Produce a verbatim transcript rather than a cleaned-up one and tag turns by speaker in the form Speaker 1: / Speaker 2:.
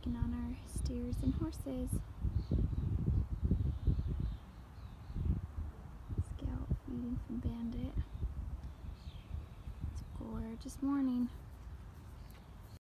Speaker 1: checking on our steers and horses. Scout feeding from Bandit. It's a gorgeous morning.